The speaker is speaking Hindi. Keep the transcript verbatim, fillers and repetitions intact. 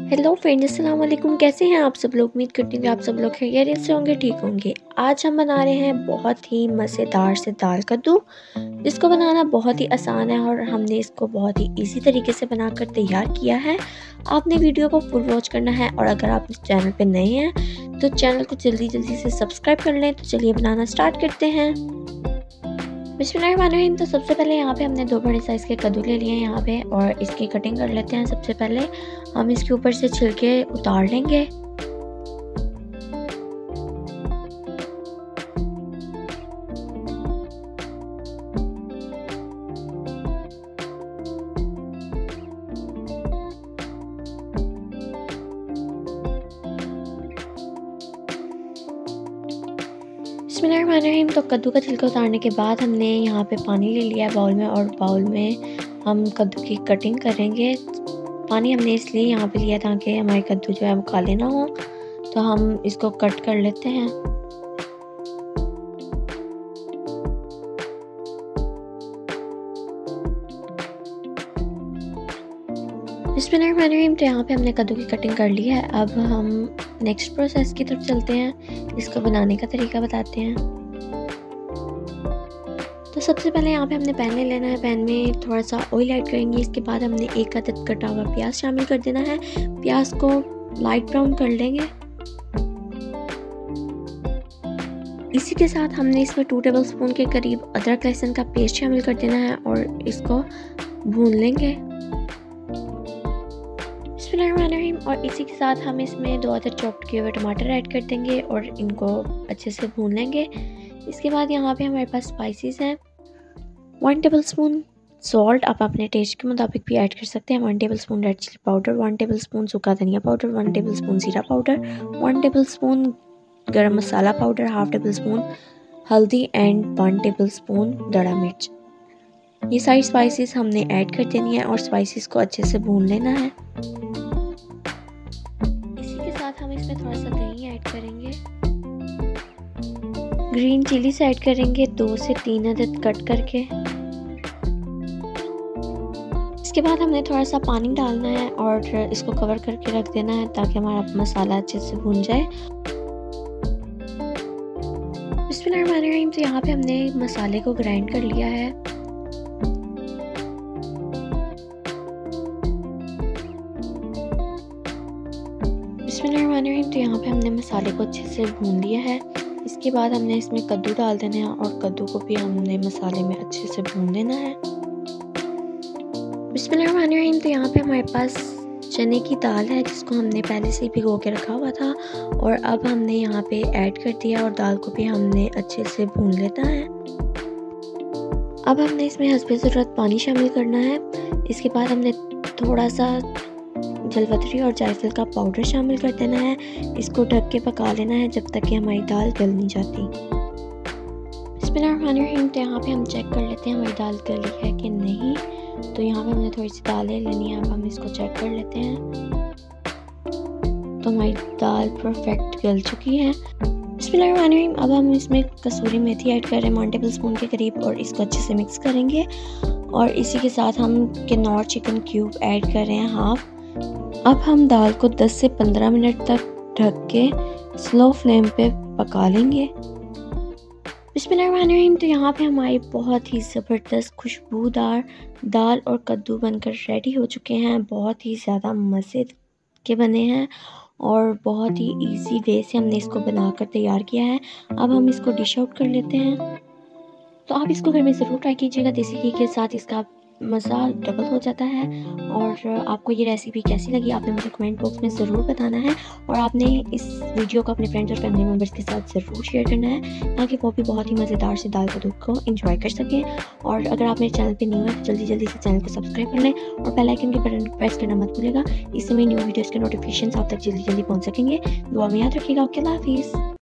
हेलो फ्रेंड्स, अस्सलाम वालेकुम। कैसे हैं आप सब लोग? उम्मीद करती हूँ कि आप सब लोग खैरियत से होंगे, ठीक होंगे। आज हम बना रहे हैं बहुत ही मज़ेदार से दाल कद्दू, जिसको बनाना बहुत ही आसान है और हमने इसको बहुत ही इजी तरीके से बनाकर तैयार किया है। आपने वीडियो को फुल वॉच करना है और अगर आप इस चैनल पे नए हैं तो चैनल को जल्दी जल्दी से सब्सक्राइब कर लें। तो चलिए बनाना स्टार्ट करते हैं। बिस्मिल्लाहिर्रहमानिर्रहीम। तो सबसे पहले यहाँ पे हमने दो बड़े साइज़ के कद्दू ले लिए हैं यहाँ पे, और इसकी कटिंग कर लेते हैं। सबसे पहले हम इसके ऊपर से छिलके उतार लेंगे। बिस्मिल्लाहिर्रहमानिर्रहीम। तो कद्दू का छिलका उतारने के बाद हमने यहाँ पे पानी ले लिया है बाउल में, और बाउल में हम कद्दू की कटिंग करेंगे। पानी हमने इसलिए यहाँ पे लिया ताकि हमारे कद्दू जो है वो काले ना हो। तो हम इसको कट कर लेते हैं। बिस्मिल्लाहिर्रहमानिर्रहीम। तो यहाँ पे हमने कद्दू की कटिंग कर ली है। अब हम नेक्स्ट प्रोसेस की तरफ चलते हैं। इसको बनाने का तरीका बताते हैं। तो सबसे पहले यहाँ पे हमने पैन ले लेना है। पैन में थोड़ा सा ऑयल ऐड करेंगे। इसके बाद हमने एक अदद कटा हुआ प्याज शामिल कर देना है। प्याज को लाइट ब्राउन कर लेंगे। इसी के साथ हमने इसमें टू टेबल स्पून के करीब अदरक लहसुन का पेस्ट शामिल कर देना है और इसको भून लेंगे। बिस्मिल्लाहिर्रहमानिर्रहीम। और इसी के साथ हम इसमें दो अदर चॉप्ड किए हुए टमाटर ऐड कर देंगे और इनको अच्छे से भून लेंगे। इसके बाद यहाँ पे हमारे पास स्पाइसेस हैं। वन टेबल स्पून सॉल्ट, आप अपने टेस्ट के मुताबिक भी ऐड कर सकते हैं। One tablespoon red chili powder, one tablespoon सूखा धनिया पाउडर, वन टेबल स्पून ज़ीरा powder, one tablespoon garam masala powder, half tablespoon हल्दी एंड वन टेबल स्पून दड़ा मिर्च। ये सारी स्पाइसेस हमने ऐड कर देनी है और स्पाइसेस को अच्छे से भून लेना है। इसी के साथ हम इसमें थोड़ा सा दही ऐड करेंगे। ग्रीन चिलीज ऐड करेंगे, दो से तीन अदद कट करके। इसके बाद हमने थोड़ा सा पानी डालना है और इसको कवर करके रख देना है ताकि हमारा मसाला अच्छे से भून जाए। बिस्मिल्लाहिर्रहमानिर्रहीम। तो यहाँ पे हमने मसाले को ग्राइंड कर लिया है। बिस्मिल्लाहिर्रहमानिर्रहीम। तो यहाँ पे हमने मसाले को अच्छे से भून लिया है। इसके बाद हमने इसमें कद्दू डाल देना है और कद्दू को भी हमने मसाले में अच्छे से भून लेना है। बिस्मिल्लाहिर्रहमानिर्रहीम। तो यहाँ पे हमारे पास चने की दाल है जिसको हमने पहले से ही भिगो के रखा हुआ था, और अब हमने यहाँ पे ऐड कर दिया और दाल को भी हमने अच्छे से भून लेना है। अब हमने इसमें हस्बे ज़रूरत पानी शामिल करना है। इसके बाद हमने थोड़ा सा जलवतरी और जायफल का पाउडर शामिल कर देना है। इसको ढक के पका लेना है जब तक कि हमारी दाल गल नहीं जाती। बिस्मिल्लाहिर्रहमानिर्रहीम। तो यहाँ पे हम चेक कर लेते हैं हमारी दाल गली है कि नहीं। तो यहाँ पे हमने थोड़ी सी दाल ले लेनी है। अब हम इसको चेक कर लेते हैं। तो हमारी दाल परफेक्ट गल चुकी है। बिस्मिल्लाहिर्रहमानिर्रहीम। अब हम इसमें कसूरी मेथी ऐड कर रहे हैं वन टेबल स्पून के करीब, और इसको अच्छे से मिक्स करेंगे। और इसी के साथ हम किन्नौर चिकन क्यूब ऐड कर रहे हैं हाफ। अब हम दाल को दस से पंद्रह मिनट तक ढक के स्लो फ्लेम पे पका लेंगे। बिस्मिल्लाहिर्रहमानिर्रहीम। तो यहाँ पे हमारी बहुत ही ज़बरदस्त खुशबूदार दाल और कद्दू बनकर रेडी हो चुके हैं। बहुत ही ज़्यादा मज़े के बने हैं और बहुत ही इजी वे से हमने इसको बनाकर तैयार किया है। अब हम इसको डिश आउट कर लेते हैं। तो आप इसको घर में ज़रूर ट्राई कीजिएगा। देसी घी के साथ इसका मज़ा डबल हो जाता है। और आपको ये रेसिपी कैसी लगी आपने मुझे कमेंट बॉक्स में ज़रूर बताना है, और आपने इस वीडियो को अपने फ्रेंड्स और फैमिली मेम्बर्स के साथ ज़रूर शेयर करना है ताकि वो भी बहुत ही मज़ेदार से दाल कद्दू को एंजॉय कर सकें। और अगर आप मेरे चैनल पे न्यू है तो जल्दी जल्दी से चैनल को सब्सक्राइब कर लें और बेल आइकन के बटन प्रेस करना मत भूलिएगा। इससे मेरी न्यू वीडियोज़ के नोटिफिकेशन आप तक जल्दी जल्दी पहुँच सकेंगे। दुआ में याद रखिएगा। ओके, अल्लाह हाफिज़।